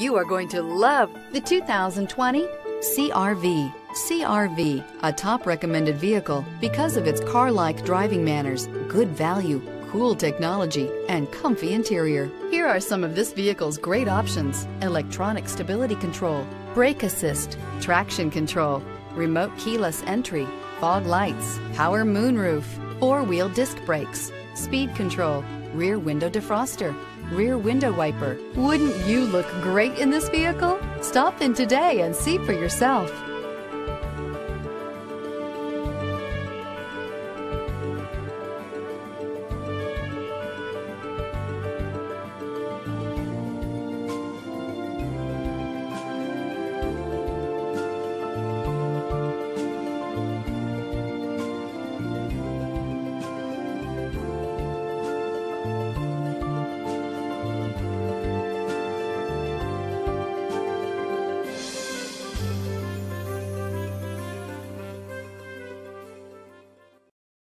You are going to love the 2020 CR-V. CR-V, a top recommended vehicle because of its car-like driving manners, good value, cool technology, and comfy interior. Here are some of this vehicle's great options: electronic stability control, brake assist, traction control, remote keyless entry, fog lights, power moonroof, four-wheel disc brakes, speed control, rear window defroster, rear window wiper. Wouldn't you look great in this vehicle? Stop in today and see for yourself.